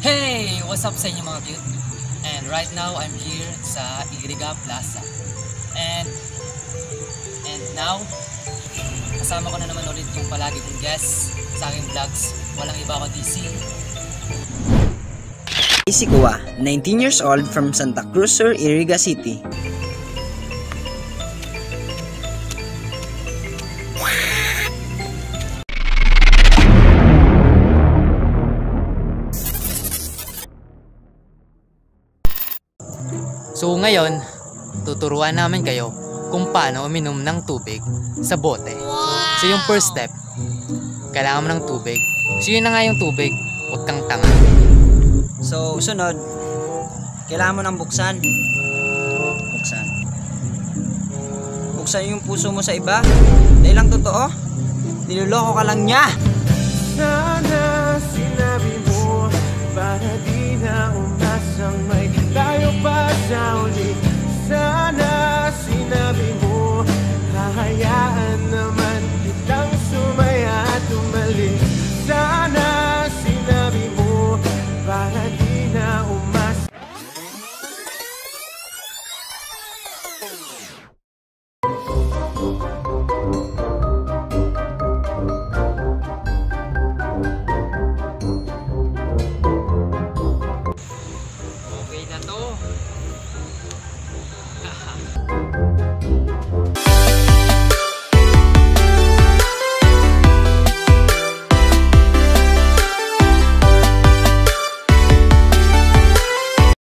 Hey! What's up sa inyo mga cute? And right now, I'm here sa Iriga Plaza. And now, kasama ko na naman ulit yung palagi kong guest sa aking vlogs. Walang iba ko DC. Si Kuwa, 19 years old from Santa Cruz Sur, Iriga City. So ngayon, tuturuan namin kayo kung paano uminom ng tubig sa bote. So yung first step, kailangan mo ng tubig. So yun na nga yung tubig, huwag kang tanga. So sunod, kailangan mo ng buksan. Buksan yung puso mo sa iba. Dahil lang totoo, niloloko ka lang niya. Sana sinabi mo para di na umasang may tayo pa sa uli. Sana sinabi mo hahayaan naman kitang sumaya at umalis. Sana sinabi mo para di na umasang.